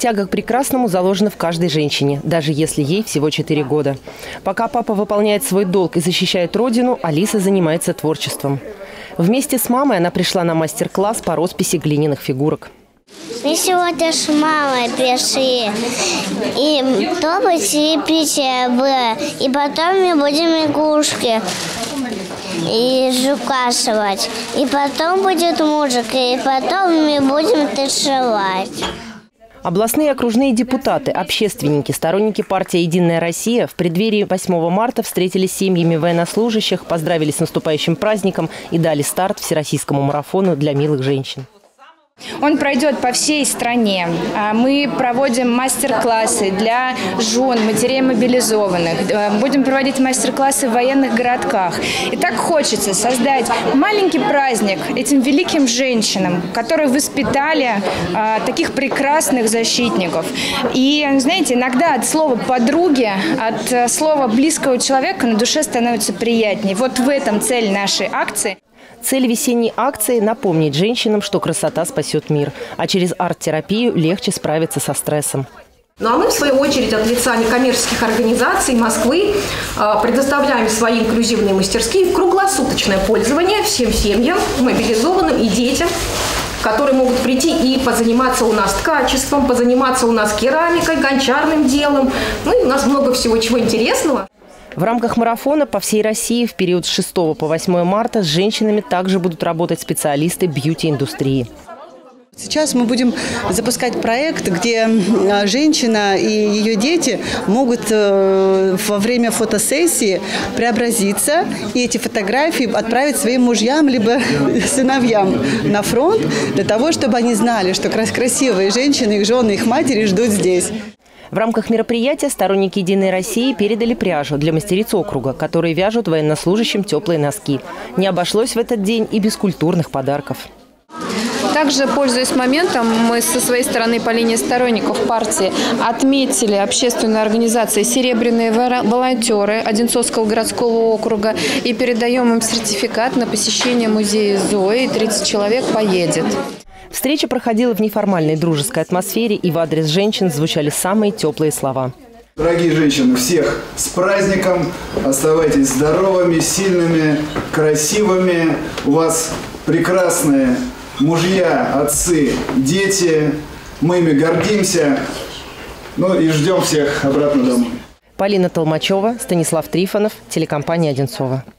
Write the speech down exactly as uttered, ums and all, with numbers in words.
Тяга к прекрасному заложена в каждой женщине, даже если ей всего четыре года. Пока папа выполняет свой долг и защищает родину, Алиса занимается творчеством. Вместе с мамой она пришла на мастер-класс по росписи глиняных фигурок. Мы сегодня с мамой пришли, и то посерепите было, и потом мы будем игрушки и украшивать, и потом будет музыка, и потом мы будем танцевать. Областные и окружные депутаты, общественники, сторонники партии «Единая Россия» в преддверии восьмого марта встретились с семьями военнослужащих, поздравили с наступающим праздником и дали старт всероссийскому марафону для милых женщин. Он пройдет по всей стране. Мы проводим мастер-классы для жен, матерей мобилизованных. Будем проводить мастер-классы в военных городках. И так хочется создать маленький праздник этим великим женщинам, которые воспитали таких прекрасных защитников. И, знаете, иногда от слова «подруги», от слова близкого человека на душе становится приятнее. Вот в этом цель нашей акции. Цель весенней акции – напомнить женщинам, что красота спасет мир, а через арт-терапию легче справиться со стрессом. Ну а мы, в свою очередь, от лица некоммерческих организаций Москвы предоставляем свои инклюзивные мастерские в круглосуточное пользование всем семьям, мобилизованным и детям, которые могут прийти и позаниматься у нас ткачеством, позаниматься у нас керамикой, гончарным делом. Ну и у нас много всего чего интересного. В рамках марафона по всей России в период с шестого по восьмое марта с женщинами также будут работать специалисты бьюти-индустрии. Сейчас мы будем запускать проект, где женщина и ее дети могут во время фотосессии преобразиться и эти фотографии отправить своим мужьям либо сыновьям на фронт, для того, чтобы они знали, что красивые женщины, их жены, их матери ждут здесь. В рамках мероприятия сторонники «Единой России» передали пряжу для мастериц округа, которые вяжут военнослужащим теплые носки. Не обошлось в этот день и без культурных подарков. Также, пользуясь моментом, мы со своей стороны по линии сторонников партии отметили общественную организацию «Серебряные волонтеры» Одинцовского городского округа и передаем им сертификат на посещение музея Зои. тридцать человек поедет. Встреча проходила в неформальной дружеской атмосфере, и в адрес женщин звучали самые теплые слова. Дорогие женщины, всех с праздником! Оставайтесь здоровыми, сильными, красивыми. У вас прекрасные мужья, отцы, дети. Мы ими гордимся. Ну и ждем всех обратно домой. Полина Толмачева, Станислав Трифонов, телекомпания «Одинцово».